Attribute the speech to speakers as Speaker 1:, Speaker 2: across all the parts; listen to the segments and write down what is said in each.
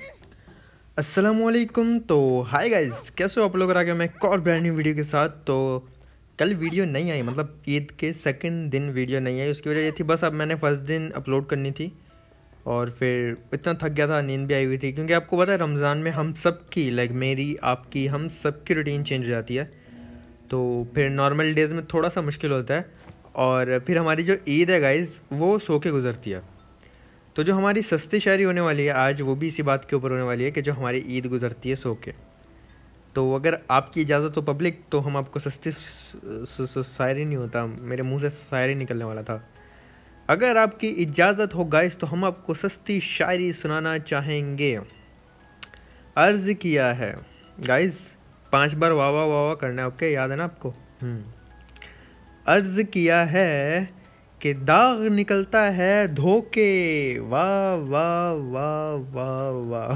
Speaker 1: अस्सलामुअलैकुम। तो hi guys, कैसे हो आप लोग? आ गया मैं एक और ब्रांड न्यू वीडियो के साथ। तो कल वीडियो नहीं आई, मतलब ईद के सेकंड दिन वीडियो नहीं आई। उसकी वजह ये थी, बस अब मैंने फर्स्ट दिन अपलोड करनी थी और फिर इतना थक गया था, नींद भी आई हुई थी। क्योंकि आपको पता है रमज़ान में हम सब की, लाइक मेरी, आपकी, हम सब की रूटीन चेंज हो जाती है। तो फिर नॉर्मल डेज़ में थोड़ा सा मुश्किल होता है। और फिर हमारी जो ईद है गाइस, वो सो के गुजरती है। तो जो हमारी सस्ती शायरी होने वाली है आज, वो भी इसी बात के ऊपर होने वाली है कि जो हमारी ईद गुजरती है सो के। तो अगर आपकी इजाज़त हो पब्लिक, तो हम आपको सस्ती शायरी नहीं होता, मेरे मुंह से शायरी निकलने वाला था। अगर आपकी इजाज़त हो गाइस, तो हम आपको सस्ती शायरी सुनाना चाहेंगे। अर्ज़ किया है गाइस, 5 बार वाह वाह वाह वाह करना है, ओके? याद है ना आपको? अर्ज़ किया है कि दाग निकलता है धोके, वाह वाह वाह वाह वाह।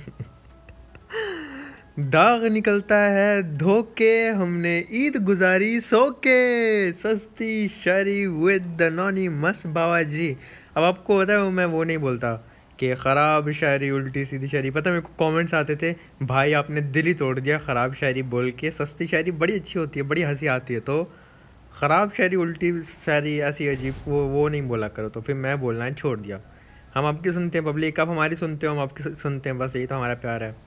Speaker 1: दाग निकलता है धोके, हमने ईद गुजारी सो के। सस्ती शायरी विद द नॉनिमस बाबा जी। अब आपको पता है मैं वो नहीं बोलता कि ख़राब शायरी, उल्टी सीधी शायरी। पता है मेरे को कमेंट्स आते थे, भाई आपने दिल ही तोड़ दिया ख़राब शायरी बोल के। सस्ती शायरी बड़ी अच्छी होती है, बड़ी हंसी आती है। तो ख़राब शायरी, उल्टी शायरी, ऐसी अजीब वो नहीं बोला करो। तो फिर मैं बोलना है छोड़ दिया। हम आपकी सुनते हैं पब्लिक, आप हमारी सुनते हो, हम आपकी सुनते हैं, बस यही तो हमारा प्यार है।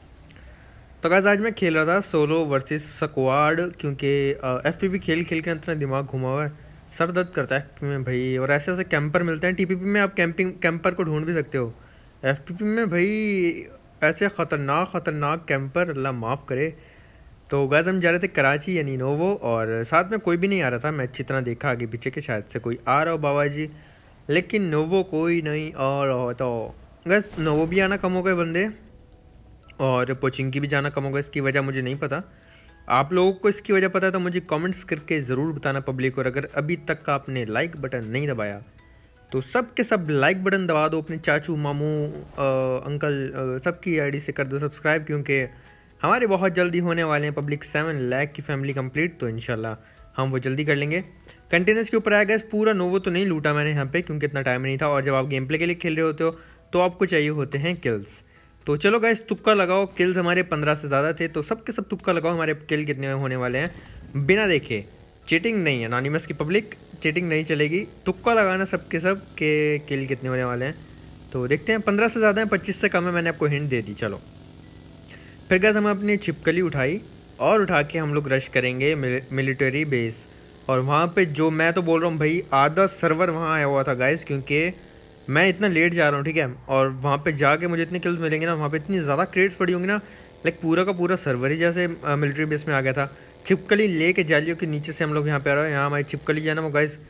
Speaker 1: तो गाइस आज मैं खेल रहा था सोलो वर्सेस स्क्वाड, क्योंकि एफपीपी खेल खेल के इतना दिमाग घुमा हुआ है, सर दर्द करता है एफपीपी में भाई। और ऐसे ऐसे कैंपर मिलते हैं। टीपीपी में आप कैंपर को ढूंढ भी सकते हो, एफपीपी में भाई ऐसे ख़तरनाक ख़तरनाक कैंपर, अल्लाह माफ़ करे। तो गाइस हम जा रहे थे कराची यानी नोवो, और साथ में कोई भी नहीं आ रहा था। मैं अच्छी तरह देखा आगे पीछे के शायद से कोई आ रहा हो बाबा जी, लेकिन नोवो कोई नहीं आ रहा। तो गाइस नोवो भी आना कम हो गए बंदे, और पोचिंकी भी जाना कम होगा। इसकी वजह मुझे नहीं पता, आप लोगों को इसकी वजह पता है तो मुझे कमेंट्स करके ज़रूर बताना पब्लिक। और अगर अभी तक आपने लाइक बटन नहीं दबाया तो सब के सब लाइक बटन दबा दो, अपने चाचू मामू अंकल सबकी आईडी से कर दो सब्सक्राइब, क्योंकि हमारे बहुत जल्दी होने वाले हैं पब्लिक 7 लाख की फैमिली कंप्लीट। तो इंशाल्लाह हम वो जल्दी कर लेंगे। कंटेनर्स के ऊपर आया गया, पूरा नोवो तो नहीं लूटा मैंने यहाँ पे, क्योंकि इतना टाइम नहीं था। और जब आप गेम प्ले के लिए खेल रहे होते हो तो आपको चाहिए होते हैं किल्स। तो चलो गाइस तुक्का लगाओ। किल्स हमारे 15 से ज़्यादा थे, तो सब के सब तुक्का लगाओ हमारे किल कितने होने वाले हैं बिना देखे। चीटिंग नहीं है एनोनिमस की पब्लिक, चीटिंग नहीं चलेगी। तुक्का लगाना सब के सब के किल कितने होने वाले हैं। तो देखते हैं, 15 से ज़्यादा है, 25 से कम है, मैंने आपको हिंट दे दी। चलो फिर गाइस हमें अपनी छिपकली उठाई और उठा के हम लोग रश करेंगे मिलिट्री बेस। और वहाँ पे जो मैं तो बोल रहा हूँ भाई, आधा सर्वर वहाँ आया हुआ था गाइस, क्योंकि मैं इतना लेट जा रहा हूँ, ठीक है? और वहाँ पे जाके मुझे इतने किल्स मिलेंगे ना, वहाँ पे इतनी ज़्यादा क्रेड्स पड़ी होंगी ना, लाइक पूरा का पूरा सर्वर ही जैसे मिलिट्री बेस में आ गया था। छिपकली लेके जालियों के नीचे से हम लोग यहाँ पे आ रहे हैं। यहाँ हमारी छिपकली जो है ना वो गाइस,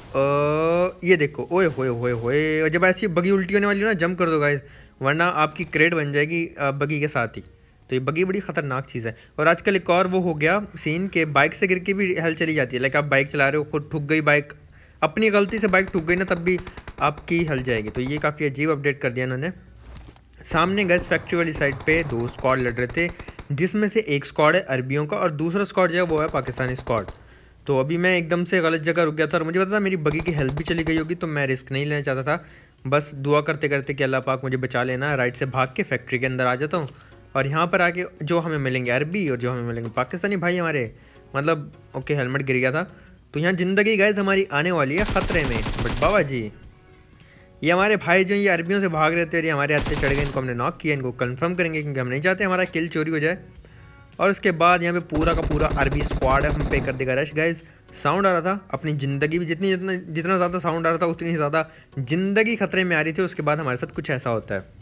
Speaker 1: ये देखो, ओए होए होए होए। और जब ऐसी बगी उल्टी होने वाली हो ना, जंप कर दो गाइस, वरना आपकी क्रेड बन जाएगी बगी के साथ ही। तो ये बगी बड़ी ख़तरनाक चीज़ है। और आजकल एक और वो हो गया सीन के बाइक से गिर के भी हेल्थ चली जाती है। लाइक आप बाइक चला रहे हो, खुद ठुक गई बाइक, अपनी गलती से बाइक ठुक गई ना, तब भी आपकी हेल्थ जाएगी। तो ये काफ़ी अजीब अपडेट कर दिया इन्होंने। सामने गैस फैक्ट्री वाली साइड पे 2 स्क्वाड लड़ रहे थे, जिसमें से एक स्क्वाड है अरबियों का और दूसरा स्क्वाड जो है वो है पाकिस्तानी स्क्वाड। तो अभी मैं एकदम से गलत जगह रुक गया था और मुझे पता था मेरी बगी की हेल्थ भी चली गई होगी, तो मैं रिस्क नहीं लेना चाहता था। बस दुआ करते करते कि अल्लाह पाक मुझे बचा लेना। राइट से भाग के फैक्ट्री के अंदर आ जाता हूँ, और यहाँ पर आके जो हमें मिलेंगे अरबी और जो हमें मिलेंगे पाकिस्तानी भाई हमारे, मतलब ओके हेलमेट गिर गया था। तो यहाँ ज़िंदगी गाइस हमारी आने वाली है ख़तरे में। बट बाबा जी, ये हमारे भाई जो ये अरबियों से भाग रहे थे और ये हमारे हाथ से चढ़ गए, इनको हमने नॉक किया। इनको कंफर्म करेंगे क्योंकि हम नहीं चाहते हमारा किल चोरी हो जाए। और उसके बाद यहाँ पे पूरा का पूरा अरबी स्क्वाड है, हम पे कर देगा रश गाइस। साउंड आ रहा था, अपनी ज़िंदगी भी जितना ज़्यादा साउंड आ रहा था उतनी ज़्यादा ज़िंदगी खतरे में आ रही थी। उसके बाद हमारे साथ कुछ ऐसा होता है।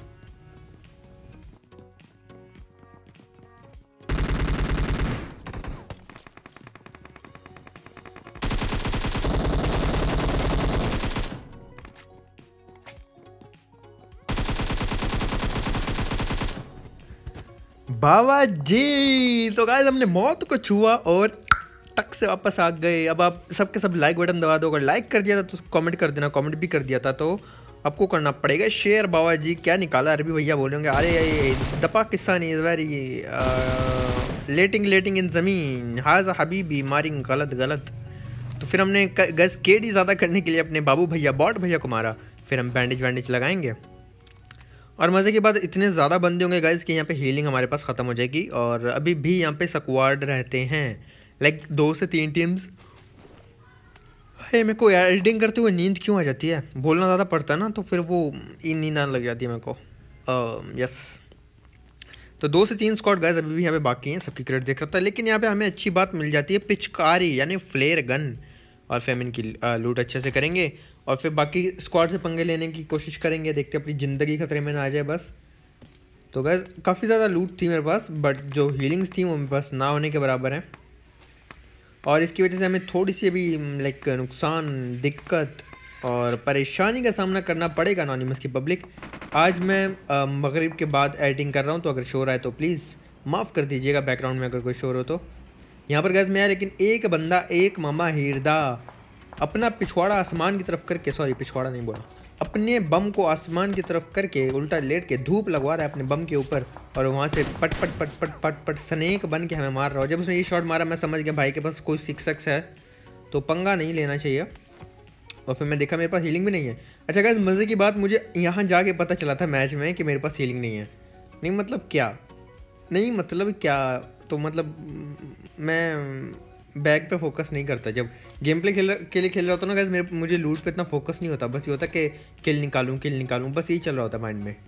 Speaker 1: बाबा जी, तो गाइस हमने मौत को छुआ और टक से वापस आ गए। अब आप सबके सब लाइक बटन दबा दो। अगर लाइक कर दिया था तो कमेंट कर देना, कमेंट भी कर दिया था तो आपको करना पड़ेगा शेयर। बाबा जी क्या निकाला, अरबी भैया बोलेंगे अरे the Pakistani is very letting in ज़मीन, हाजा हबीबी मारिंग गलत गलत। तो फिर हमने गैस केडी ज़्यादा करने के लिए अपने बाबू भैया बॉट भैया को मारा। फिर हम बैंडेज वैंडेज लगाएंगे और मज़े की बात इतने ज़्यादा बंदे होंगे गाइस कि यहाँ पे हीलिंग हमारे पास ख़त्म हो जाएगी। और अभी भी यहाँ पे स्क्वाड रहते हैं, लाइक 2 से 3 टीम्स। हे मेरे को एडिटिंग करते हुए नींद क्यों आ जाती है, बोलना ज़्यादा पड़ता है ना, तो फिर वो नींद आने लग जाती है मेरे को। यस, तो 2 से 3 स्क्वाड गाइस अभी भी यहाँ पे बाकी हैं, सबकी क्रेडिट देख रहा था। लेकिन यहाँ पे हमें अच्छी बात मिल जाती है, पिचकारी यानी फ्लेयर गन और फेमिन की लूट अच्छे से करेंगे और फिर बाकी स्क्वाड से पंगे लेने की कोशिश करेंगे। देखते अपनी ज़िंदगी खतरे में ना आ जाए बस। तो गाइस काफ़ी ज़्यादा लूट थी मेरे पास, बट जो हीलिंग्स थी वो मेरे पास ना होने के बराबर है। और इसकी वजह से हमें थोड़ी सी अभी लाइक नुकसान, दिक्कत और परेशानी का सामना करना पड़ेगा एनोनिमस की पब्लिक। आज मैं मगरिब के बाद एडिटिंग कर रहा हूँ, तो अगर शोर आए तो प्लीज़ माफ़ कर दीजिएगा, बैकग्राउंड में अगर कोई शोर हो तो। यहाँ पर गैस में आया, लेकिन एक बंदा, एक मामा हीरदा अपना पिछवाड़ा आसमान की तरफ करके, सॉरी पिछवाड़ा नहीं बोला, अपने बम को आसमान की तरफ करके उल्टा लेट के धूप लगवा रहा है अपने बम के ऊपर, और वहाँ से पट पट पट पट पट पट स्नेक बन के हमें मार रहा हो। जब उसने ये शॉट मारा मैं समझ गया भाई के पास कोई 6x है, तो पंगा नहीं लेना चाहिए। और फिर मैं देखा मेरे पास हीलिंग भी नहीं है। अच्छा गाइस, मज़े की बात, मुझे यहाँ जाके पता चला था मैच में कि मेरे पास हीलिंग नहीं है। नहीं मतलब क्या, नहीं मतलब क्या, तो मतलब मैं बैक पे फोकस नहीं करता। जब गेम प्ले के लिए खेल रहा होता ना गाइस, मुझे लूट पे इतना फोकस नहीं होता, बस ये होता कि किल निकालूं, बस यही चल रहा होता माइंड में।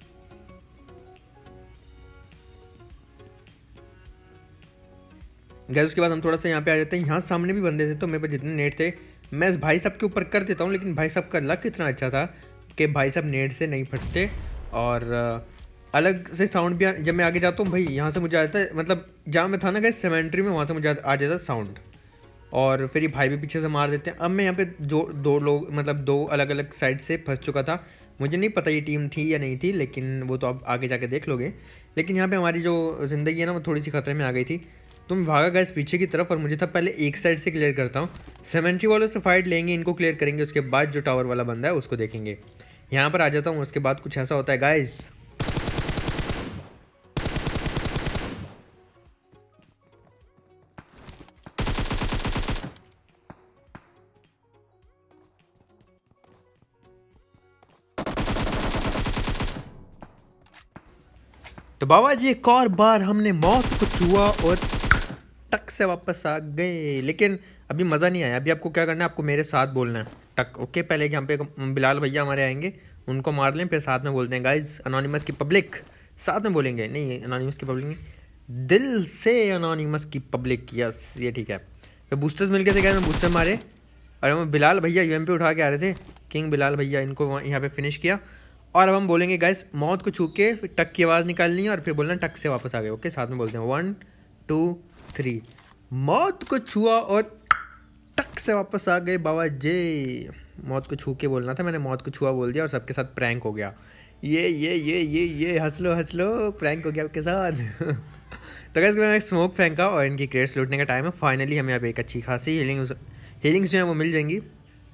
Speaker 1: गाइस उसके बाद हम थोड़ा सा यहाँ पे आ जाते हैं। यहाँ सामने भी बंदे थे, तो मेरे पास जितने नेट थे मैं इस भाई साहब के ऊपर कर देता हूँ, लेकिन भाई साहब का लक इतना अच्छा था कि भाई साहब नेट से नहीं फटते। और अलग से साउंड भी जब मैं आगे जाता हूँ भाई, यहाँ से मुझे आ जाता है, मतलब जहाँ मैं था ना गाइस सेमेंट्री में, वहाँ से मुझे आ जाता साउंड, और फिर ये भाई भी पीछे से मार देते हैं। अब मैं यहाँ पे दो लोग, मतलब 2 अलग अलग साइड से फंस चुका था। मुझे नहीं पता ये टीम थी या नहीं थी, लेकिन वो तो आप आगे जाके देख लोगे। लेकिन यहाँ पे हमारी जो ज़िंदगी है ना, वो थोड़ी सी खतरे में आ गई थी। तो मैं भागा गया पीछे की तरफ, और मुझे था पहले एक साइड से क्लियर करता हूँ। सेमेंट्री वालों से फाइट लेंगे, इनको क्लियर करेंगे, उसके बाद जो टावर वाला बंदा है उसको देखेंगे। यहाँ पर आ जाता हूँ, उसके बाद कुछ ऐसा होता है गाइस। तो बाबा जी एक और बार हमने मौत को छुआ और टक से वापस आ गए। लेकिन अभी मज़ा नहीं आया। अभी आपको क्या करना है, आपको मेरे साथ बोलना है टक, ओके। पहले यहाँ पे बिलाल भैया हमारे आएंगे, उनको मार लें, फिर साथ में बोलते हैं गाइज अनोनिमस की पब्लिक, साथ में बोलेंगे। नहीं अनोनिमस की पब्लिक नहीं, दिल से अनोनिमस की पब्लिक, यस ये ठीक है। फिर बूस्टर्स मिल गए थे गाइज, मैं बूस्टर मारे, और हम बिलाल भैया यूएमपी उठा के आ रहे थे, किंग बिलाल भैया, इनको यहाँ पे फिनिश किया। और अब हम बोलेंगे गाइस मौत को छू के टक की आवाज़ निकालनी है, और फिर बोलना टक से वापस आ गए, ओके। साथ में बोलते हैं 1 2 3, मौत को छुआ और टक से वापस आ गए बाबा जी। मौत को छू के बोलना था, मैंने मौत को छुआ बोल दिया, और सबके साथ प्रैंक हो गया। ये हंस लो, प्रैंक हो गया आपके साथ। तो गाइस मैं एक स्मोक फेंका और इनकी क्रेट्स लूटने का टाइम है। फाइनली हमें अब एक अच्छी खासी हीलिंग्स जो है वो मिल जाएंगी,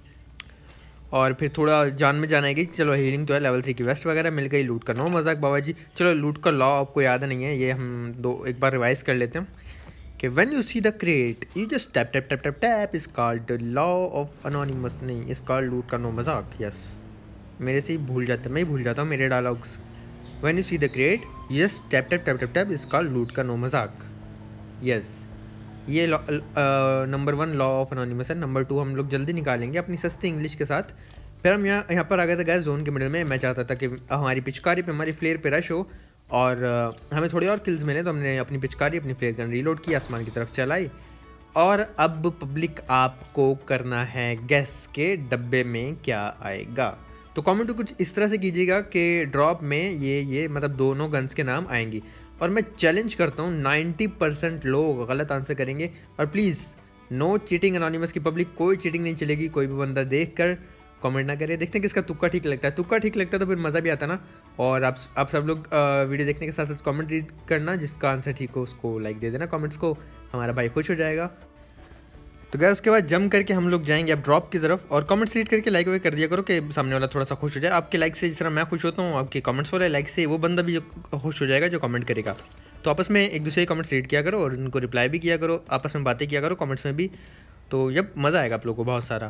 Speaker 1: और फिर थोड़ा जान में जान आएगी। चलो हीलिंग तो है, लेवल 3 की वेस्ट वगैरह मिल गई, लूट करना हो मजाक बाबा जी। चलो लूट का लॉ आपको याद नहीं है, ये हम एक बार रिवाइज कर लेते हैं कि when you see the crate you just tap tap tap tap tap, is called the law of anonymous, नहीं इस कॉल्ड लूट का नो मजाक। यस मेरे से ही भूल जाता, मैं ही भूल जाता हूँ मेरे डायलॉग्स। When you see the crate you just tap tap tap tap tap, is called loot का नो मजाक। यस ये नंबर 1 लॉ ऑफ अनोनिमस है। नंबर 2 हम लोग जल्दी निकालेंगे अपनी सस्ती इंग्लिश के साथ। फिर हम यहाँ पर आ गए थे गैस जोन के मिडल में। मैं चाहता था कि हमारी पिचकारी पे, हमारी फ्लेयर पे रश हो और हमें थोड़ी और किल्स मिले, तो हमने अपनी पिचकारी, अपनी फ्लेयर गन रीलोड की, आसमान की तरफ चलाई। और अब पब्लिक आपको करना है गैस के डब्बे में क्या आएगा। तो कमेंट कुछ इस तरह से कीजिएगा कि ड्रॉप में ये मतलब दोनों गन्स के नाम आएंगी। और मैं चैलेंज करता हूँ 90% लोग गलत आंसर करेंगे। और प्लीज़ नो चीटिंग अनोनिमस की पब्लिक, कोई चीटिंग नहीं चलेगी। कोई भी बंदा देख कर कमेंट ना करे। देखते हैं किसका तुक्का ठीक लगता है। तुक्का ठीक लगता है तो फिर मज़ा भी आता ना। और आप सब लोग वीडियो देखने के साथ साथ कमेंट रीड करना, जिसका आंसर ठीक हो उसको लाइक दे देना कमेंट्स को, हमारा भाई खुश हो जाएगा। तो गया उसके बाद जम करके हम लोग जाएंगे अब ड्रॉप की तरफ। और कमेंट्स रीड करके लाइक वाइक कर दिया करो कि सामने वाला थोड़ा सा खुश हो जाए। आपके लाइक से जिस तरह मैं खुश होता हूँ, आपके कमेंट्स वाले लाइक से वो बंदा भी खुश हो जाएगा जो कमेंट करेगा। तो आपस में एक दूसरे के कमेंट्स रीड किया करो और उनको रिप्लाई भी किया करो, आपस में बातें किया करो कमेंट्स में भी। तो जब मज़ा आएगा आप लोगों को बहुत सारा।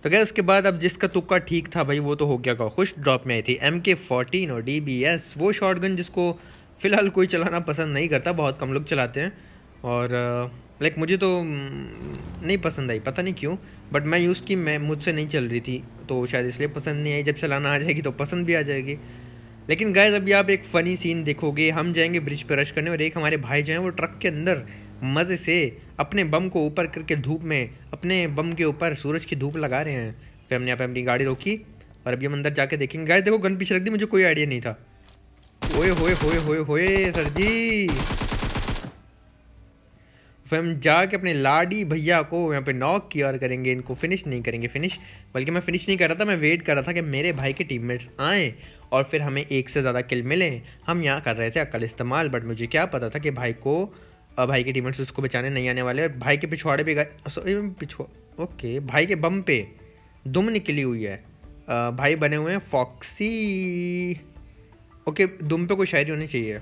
Speaker 1: तो क्या उसके बाद अब जिसका तुक्का ठीक था भाई वो तो हो गया खुश। ड्रॉप में आई थी MK14 और DBS, वो शॉटगन जिसको फ़िलहाल कोई चलाना पसंद नहीं करता, बहुत कम लोग चलाते हैं। और लाइक मुझे तो नहीं पसंद आई, पता नहीं क्यों, बट मैं यूज़ की, मैं मुझसे नहीं चल रही थी तो शायद इसलिए पसंद नहीं आई। जब चलाना आ जाएगी तो पसंद भी आ जाएगी। लेकिन गाइस अभी आप एक फ़नी सीन देखोगे, हम जाएंगे ब्रिज पर रश करने और एक हमारे भाई जो हैं वो ट्रक के अंदर मज़े से अपने बम को ऊपर करके धूप में अपने बम के ऊपर सूरज की धूप लगा रहे हैं। फिर हमने यहाँ पे अपनी गाड़ी रोकी और अभी हम अंदर जाके देखेंगे। गाइस देखो गन पीछे रख दी, मुझे कोई आइडिया नहीं था। ओए होए होए होए होए सर जी। फिर हम जाके अपने लाडी भैया को यहाँ पे नॉक किया और करेंगे इनको फिनिश, नहीं करेंगे फिनिश, बल्कि मैं फिनिश नहीं कर रहा था, मैं वेट कर रहा था कि मेरे भाई के टीममेट्स आएँ और फिर हमें एक से ज़्यादा किल मिले। हम यहाँ कर रहे थे अक्ल इस्तेमाल, बट मुझे क्या पता था कि भाई के टीममेट्स उसको बचाने नहीं आने वाले। और भाई के पिछवाड़े पे ओके, भाई के बम पे दुम निकली हुई है। भाई बने हुए हैं फॉक्सी। ओके, दुम पे कोई शायरी होनी चाहिए।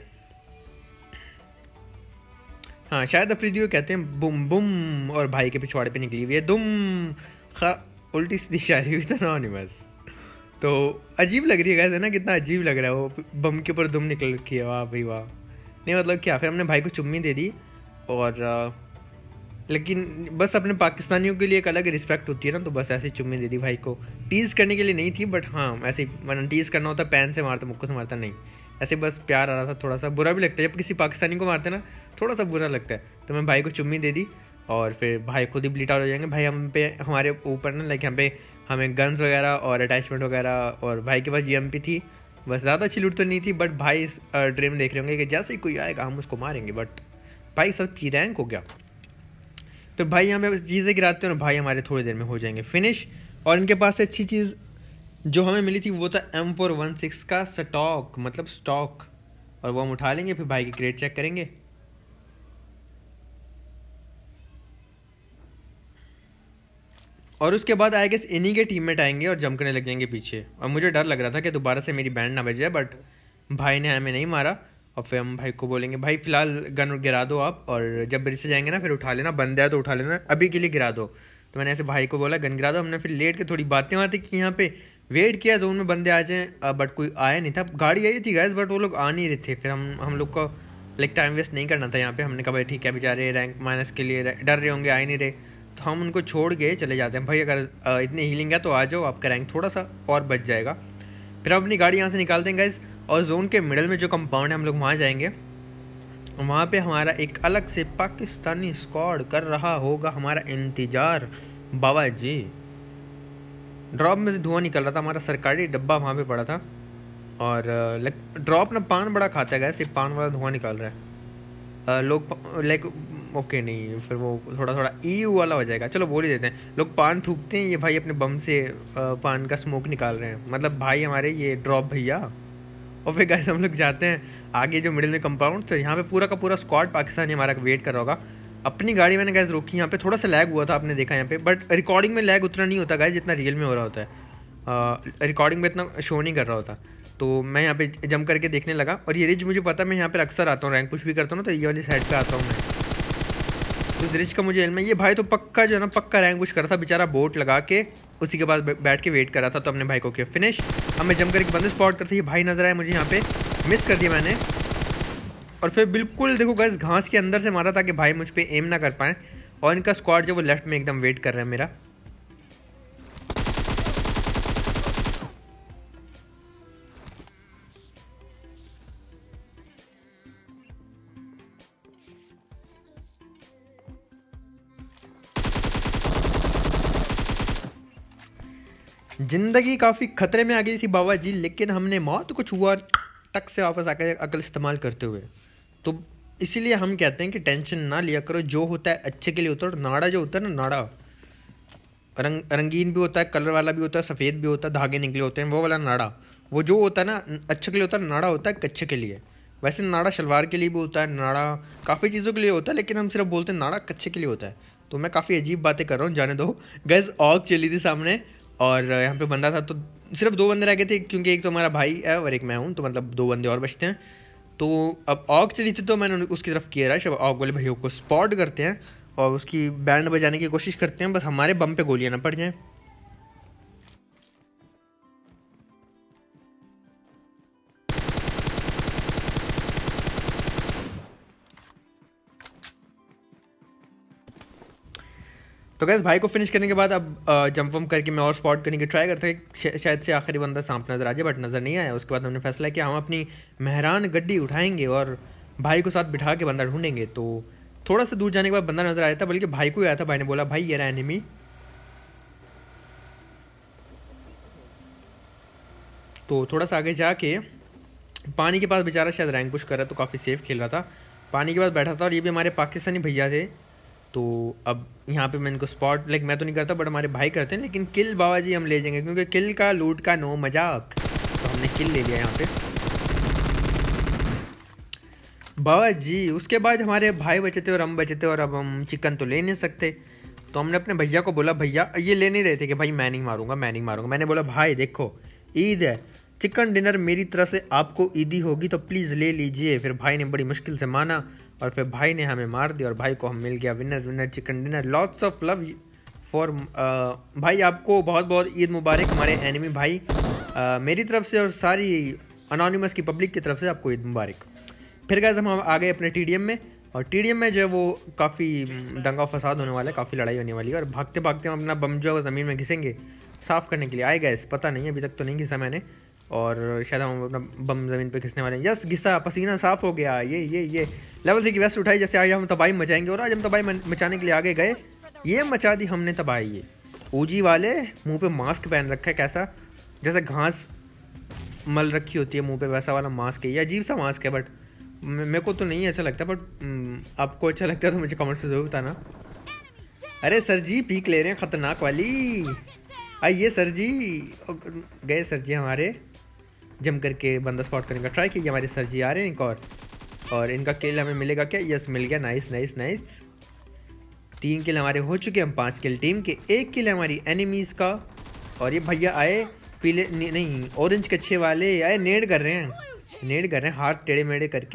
Speaker 1: हाँ शायद अफरीदियो कहते हैं बुम बुम, और भाई के पिछवाड़े पे निकली हुई है दुम। उल्टी सीधी शायरी हुई तो एनोनिमस। तो अजीब लग रही है है ना, कितना अजीब लग रहा है, वो बम के ऊपर दुम निकल रखी है, वाह भाई वाह। नहीं मतलब क्या, फिर हमने भाई को चुम्मी दे दी। और लेकिन बस अपने पाकिस्तानियों के लिए एक अलग रिस्पेक्ट होती है ना, तो बस ऐसे चुम्मी दे दी भाई को। टीज़ करने के लिए नहीं थी, बट हाँ ऐसे वरना टीज़ करना होता पैन से मारता, मुक्कों से मारता नहीं, ऐसे बस प्यार आ रहा था। थोड़ा सा बुरा भी लगता है जब किसी पाकिस्तानी को मारते ना, थोड़ा सा बुरा लगता है। तो मैं भाई को चुम्मी दे दी और फिर भाई खुद ही ब्लीड आउट हो जाएंगे। भाई हम पे हमारे ऊपर ना लाइक यहाँ पे हमें गन्स वगैरह और अटैचमेंट वगैरह, और भाई के पास GMP थी। बस ज़्यादा अच्छी लूट तो नहीं थी, बट भाई इस ड्रीम देख रहे होंगे कि जैसे ही कोई आएगा हम उसको मारेंगे, बट भाई सब की रैंक हो गया। तो भाई यहाँ पे चीज़ें गिराते हैं और भाई हमारे थोड़ी देर में हो जाएंगे फिनिश। और इनके पास से अच्छी चीज़ जो हमें मिली थी वो था M416 का स्टॉक, मतलब स्टॉक, और वो हम उठा लेंगे। फिर भाई की क्रेट चेक करेंगे। और उसके बाद आई गेस इन्हीं के टीममेट आएंगे और जंप करने लग जाएंगे पीछे। और मुझे डर लग रहा था कि दोबारा से मेरी बैंड ना बज जाए, बट भाई ने हमें नहीं मारा। और फिर हम भाई को बोलेंगे भाई फ़िलहाल गन गिरा दो आप, और जब ब्रिज से जाएंगे ना फिर उठा लेना, बंद है तो उठा लेना, अभी के लिए गिरा दो। तो मैंने ऐसे भाई को बोला गन गिरा दो। हमने फिर लेट के थोड़ी बातें की यहाँ पे, वेट किया जोन में बंदे आ जाएँ, बट कोई आया नहीं था। गाड़ी आई थी गैस, बट वो लोग आ नहीं रहे थे। फिर हम लोग को लाइक टाइम वेस्ट नहीं करना था यहाँ पे। हमने कहा भाई ठीक है, बेचारे रैंक माइनस के लिए डर रहे होंगे, आ ही नहीं रहे, तो हम उनको छोड़ के चले जाते हैं। भाई अगर इतनी हीलिंग है तो आ जाओ, आपका रैंक थोड़ा सा और बच जाएगा। फिर हम अपनी गाड़ी यहाँ से निकालते हैं गाइस, और जोन के मिडल में जो कंपाउंड है हम लोग वहाँ जाएंगे। वहाँ पे हमारा एक अलग से पाकिस्तानी स्क्वाड कर रहा होगा हमारा इंतज़ार। बाबा जी, ड्रॉप में से धुआं निकल रहा था, हमारा सरकारी डब्बा वहाँ पे पड़ा था। और ड्रॉप ना पान बड़ा खाता है गैस, ये पान वाला धुआं निकाल रहा है। लोग लाइक ओके नहीं, फिर वो थोड़ा थोड़ा EU वाला हो जाएगा, चलो बोल ही देते हैं। लोग पान थूकते हैं, ये भाई अपने बम से पान का स्मोक निकाल रहे हैं, मतलब भाई हमारे ये ड्रॉप भैया। और फिर गैस हम लोग जाते हैं आगे जो मिडिल में कंपाउंड, तो यहाँ पे पूरा का पूरा स्क्वाड पाकिस्तानी हमारा वेट कर रहा होगा। अपनी गाड़ी मैंने गैस रोकी, यहाँ पे थोड़ा सा लैग हुआ था, आपने देखा यहाँ पे, बट रिकॉर्डिंग में लैग उतना नहीं होता गैस जितना रियल में हो रहा होता है। रिकॉर्डिंग में इतना शो नहीं कर रहा होता। तो मैं यहाँ पे जंप करके देखने लगा, और ये रिज मुझे पता, मैं यहाँ पर अक्सर आता हूँ, रैंक पुश भी करता हूँ ना, तो ये वाली साइड पर आता हूँ मैं। तो इस रिज का मुझे इल्म है। ये भाई तो पक्का जो है ना, पक्का रैंक पुश कर रहा था बेचारा, बोट लगा के उसी के पास बैठ के वेट कर रहा था। तो अपने भाई को किया फिनिश। हमें जंप करके बंदे स्पॉट करते, ये भाई नजर आया मुझे यहाँ पे, मिस कर दिया मैंने। और फिर बिल्कुल देखो गाइस घास के अंदर से मारा ताकि भाई मुझ पे एम ना कर पाए। और इनका स्क्वाड जो वो लेफ्ट में एकदम वेट कर रहा है मेरा। जिंदगी काफ़ी खतरे में आ गई थी बाबा जी, लेकिन हमने मौत को छुआ टक से वापस आकर अकल इस्तेमाल करते हुए। तो इसीलिए हम कहते हैं कि टेंशन ना लिया करो, जो होता है अच्छे के लिए होता है। और नाड़ा जो होता है ना, नाड़ा रंगीन भी होता है, कलर वाला भी होता है, सफ़ेद भी होता है, धागे निकले होते हैं, वो वाला नाड़ा, वो जो होता है ना अच्छे के लिए होता है। नाड़ा होता है कच्चे के लिए। वैसे नाड़ा शलवार के लिए भी होता है, नाड़ा काफ़ी चीज़ों के लिए होता है, लेकिन हम सिर्फ बोलते हैं नाड़ा कच्चे के लिए होता है। तो मैं काफ़ी अजीब बातें कर रहा हूँ, जाने दो। गैस ऑग चली थी सामने, और यहाँ पे बंदा था, तो सिर्फ 2 बंदे रह गए थे, क्योंकि एक तो हमारा भाई है और एक मैं हूँ, तो मतलब 2 बंदे और बचते हैं। तो अब ऑग चली थी, तो मैंने उसकी तरफ किया रहा। ऑग वाले भैया को स्पॉट करते हैं और उसकी बैंड बजाने की कोशिश करते हैं, बस हमारे बम पे गोलियाँ ना पड़ जाएँ। तो गैस भाई को फिनिश करने के बाद अब जंप वम्प करके मैं और स्पॉट करने की ट्राई करते हैं, शायद से आखिरी बंदा सांप नज़र आ जाए, बट नज़र नहीं आया। उसके बाद हमने फैसला किया हम अपनी मेहरान गड्डी उठाएंगे और भाई को साथ बिठा के बंदा ढूंढेंगे। तो थोड़ा सा दूर जाने के बाद बंदा नज़र आया था, बल्कि भाई को ही आया था। भाई ने बोला भाई ये रहा एनिमी। तो थोड़ा सा आगे जाके पानी के पास बेचारा शायद रैंक पुश कर रहा, तो काफ़ी सेफ खेल रहा था। पानी के पास बैठा था और ये भी हमारे पाकिस्तानी भैया थे। तो अब यहाँ पे मैं इनको स्पॉट मैं तो नहीं करता, बट हमारे भाई करते हैं। लेकिन किल बाबा जी हम ले जाएंगे, क्योंकि किल का लूट का नो मजाक। तो हमने किल ले लिया यहाँ पे बाबा जी। उसके बाद हमारे भाई बचे थे और हम बचे थे, और अब हम चिकन तो ले नहीं सकते। तो हमने अपने भैया को बोला, भैया ये ले नहीं रहे थे कि भाई मैं नहीं मारूंगा, मैं नहीं मारूंगा। मैंने बोला भाई देखो ईद है, चिकन डिनर मेरी तरफ से आपको ईदी होगी, तो प्लीज़ ले लीजिए। फिर भाई ने बड़ी मुश्किल से माना और फिर भाई ने हमें मार दिया और भाई को हम मिल गया winner chicken dinner. Lots of love for भाई, आपको बहुत बहुत ईद मुबारक हमारे एनिमी भाई, मेरी तरफ से और सारी अनोनिमस की पब्लिक की तरफ से आपको ईद मुबारक। फिर गए हम आ गए अपने टीडीएम में, और टीडीएम में जो है वो काफ़ी दंगा फसाद होने वाला है, काफ़ी लड़ाई होने वाली है। और भागते भागते हम अपना बम जो है ज़मीन में घिसेंगे साफ़ करने के लिए। आए गए पता नहीं, अभी तक तो नहीं घिसा मैंने, और शायद हम अपना बम ज़मीन पे घिसने वाले हैं। यस घिसा, पसीना साफ़ हो गया। ये लेवल 6 की वेस्ट उठाई, जैसे आज हम तबाही मचाएंगे। और आज हम तबाही मचाने के लिए आगे गए, ये मचा दी हमने तबाही। ये ओजी वाले मुंह पे मास्क पहन रखा है, कैसा जैसे घास मल रखी होती है मुंह पे, वैसा वाला मास्क है। ये अजीब सा मास्क है, बट मेरे को तो नहीं अच्छा लगता, बट आपको अच्छा लगता है तो मुझे कमेंट से ज़रूर बताना। अरे सर जी पीक ले रहे हैं ख़तरनाक वाली, आइए सर जी। गए सर जी हमारे जम करके बंदा स्पॉट करने का ट्राई किया। हमारे सर जी आ रहे हैं एक और इनका किल हमें मिलेगा क्या? यस मिल गया, नाइस नाइस नाइस। 3 किल हमारे हो चुके हैं, हम 5 किल टीम के, 1 किल हमारी एनिमीज़ का। और ये भैया आए पीले नहीं ऑरेंज कच्छे वाले आए, नेड कर रहे हैं हाथ टेढ़े मेढ़े करके।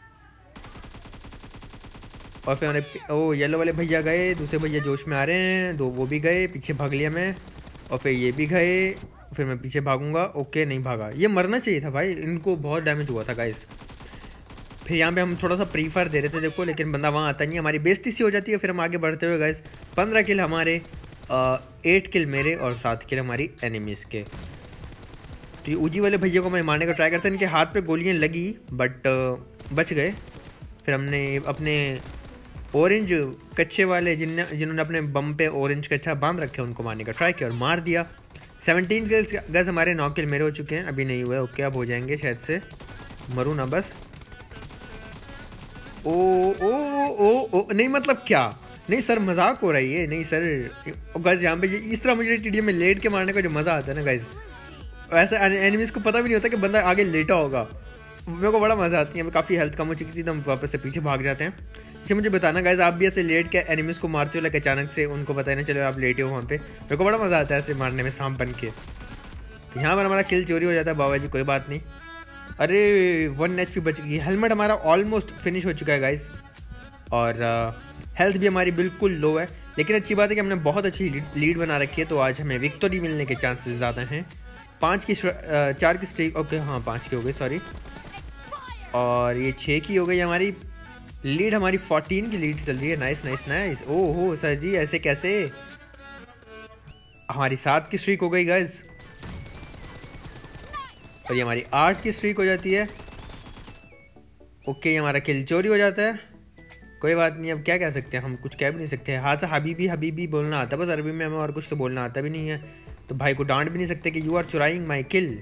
Speaker 1: और फिर हमारे ओ येलो वाले भैया गए, दूसरे भैया जोश में आ रहे हैं, 2 वो भी गए, पीछे भाग लिया मैं। और फिर ये भी गए, फिर मैं पीछे भागूंगा। ओके नहीं भागा, ये मरना चाहिए था भाई, इनको बहुत डैमेज हुआ था गाइस। फिर यहाँ पे हम थोड़ा सा प्रीफर दे रहे थे देखो, लेकिन बंदा वहाँ आता नहीं, हमारी बेइज्जती सी हो जाती है। फिर हम आगे बढ़ते हुए गाइस 15 किल हमारे, 8 किल मेरे और 7 किल हमारी एनिमीज़ के। तो ये ऊजी वाले भैया को मैं मारने का ट्राई करता, इनके हाथ पे गोलियाँ लगी बट बच गए। फिर हमने अपने ऑरेंज कच्चे वाले जिन्होंने अपने बम पे ऑरेंज कच्चा बांध रखे उनको मारने का ट्राई किया और मार दिया। 17 किल्स गैस हमारे, 9 किल मेरे हो चुके हैं, अभी नहीं हुए। ओके अब हो जाएंगे, शायद से मरूँ ना बस। ओ ओ ओ ओ नहीं मतलब क्या, नहीं सर मजाक हो रही है, नहीं सर गाइस। यहाँ पे इस तरह मुझे टीडीएम में लेट के मारने का जो मज़ा आता है ना गाइस, वैसे एनिमीज़ को पता भी नहीं होता कि बंदा आगे लेटा होगा, मेरे को बड़ा मज़ा आती है। काफ़ी हेल्थ कम हो चुकी थी तो हम वापस से पीछे भाग जाते हैं। अच्छा मुझे बताना गाइस, आप भी ऐसे लेट के एनिमीज़ को मारते हो, लाइक अचानक से उनको पता ही नहीं चले आप लेटे हो वहाँ पे? मेरे को बड़ा मज़ा आता है ऐसे मारने में सांप बन के। तो यहाँ पर हमारा किल चोरी हो जाता है बाबा जी, कोई बात नहीं। अरे 1 HP बच गई। हेलमेट हमारा ऑलमोस्ट फिनिश हो चुका है गाइस, और हेल्थ भी हमारी बिल्कुल लो है। लेकिन अच्छी बात है कि हमने बहुत अच्छी लीड बना रखी है, तो आज हमें विक्टोरी मिलने के चांसेस ज़्यादा हैं। 4 की स्ट्रीक, ओके हाँ 5 की हो गई, सॉरी। और ये 6 की हो गई हमारी लीड, हमारी 14 की लीड चल रही है। Nice nice nice. ओहो सर जी ऐसे कैसे? हमारी 7 की स्ट्रीक हो गई गाइस, और ये हमारी 8 की स्ट्रीक हो जाती है। ओके ये हमारा किल चोरी हो जाता है, कोई बात नहीं। अब क्या कह सकते हैं, हम कुछ कह भी नहीं सकते। हाँ से हबीबी बोलना आता है बस अरबी में, हमें और कुछ तो बोलना आता भी नहीं है। तो भाई को डांट भी नहीं सकते कि यू आर चुराइंग माई किल।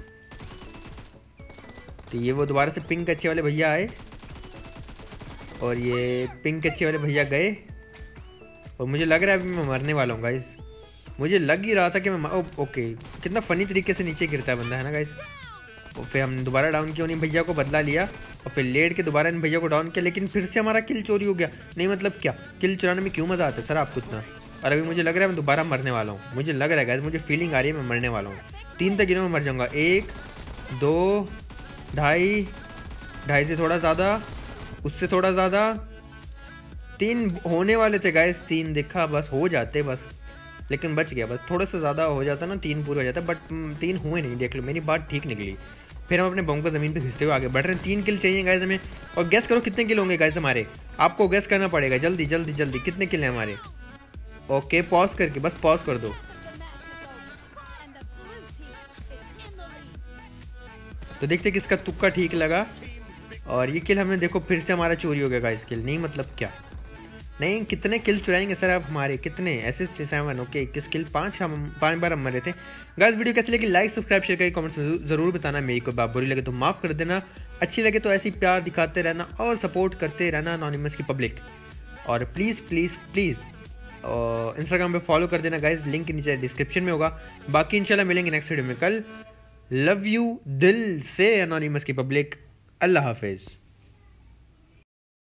Speaker 1: तो ये वो दोबारा से पिंक अच्छे वाले भैया आए, और ये पिंक अच्छे वाले भैया गए, और मुझे लग रहा है अभी मैं मरने वाला हूँ गाइस। मुझे लग ही रहा था कि मैं ओके कितना फ़नी तरीके से नीचे गिरता है बंदा, है ना गाइस। और फिर हमने दोबारा डाउन किया, उन्हीं भैया को बदला लिया, और फिर लेट के दोबारा इन भैया को डाउन किया, लेकिन फिर से हमारा किल चोरी हो गया। नहीं मतलब क्या, किल चुराने में क्यों मज़ा आता है सर आपको इतना? और अभी मुझे लग रहा है मैं दोबारा मरने वाला हूँ, मुझे लग रहा है गाइस, मुझे फीलिंग आ रही है मैं मरने वाला हूँ। 3 तक गिनों में मर जाऊँगा, 1 2 ढाई से थोड़ा ज़्यादा, उससे थोड़ा ज़्यादा, 3 होने वाले थे गाइस, 3 दिखा बस हो जाते बस, लेकिन बच गया। बस थोड़ा सा ज़्यादा हो जाता ना 3 पूरा हो जाता, बट 3 हुए नहीं, देख लो मेरी बात ठीक निकली। फिर हम अपने बम को ज़मीन पे घिसते हुए आगे बढ़ रहे हैं। 3 किल चाहिए गाइस हमें, और गैस करो कितने किल होंगे गाइस हमारे, आपको गैस करना पड़ेगा जल्दी जल्दी जल्दी। कितने किल हैं हमारे? ओके पॉज करके, बस पॉज कर दो। तो देखते किसका तुक्का ठीक लगा। और ये किल हमें देखो फिर से हमारा चोरी हो गया गाइस। किल नहीं मतलब क्या, नहीं कितने किल चुराएंगे सर आप हमारे, कितने असिस्ट 7। ओके 21 किल, 5 बार हम मरे थे गाइस। वीडियो कैसी लगी लाइक सब्सक्राइब शेयर करके कमेंट्स में जरूर बताना। मेरी कोई बात बुरी लगे तो माफ़ कर देना, अच्छी लगे तो ऐसे ही प्यार दिखाते रहना और सपोर्ट करते रहना एनोनिमस की पब्लिक। और प्लीज़ प्लीज़ प्लीज़ इंस्टाग्राम पे फॉलो कर देना गाइस, लिंक नीचे डिस्क्रिप्शन में होगा। बाकी इंशाल्लाह मिलेंगे नेक्स्ट वीडियो में कल। लव यू दिल से एनोनिमस की पब्लिक। अल्लाह हाफिज़।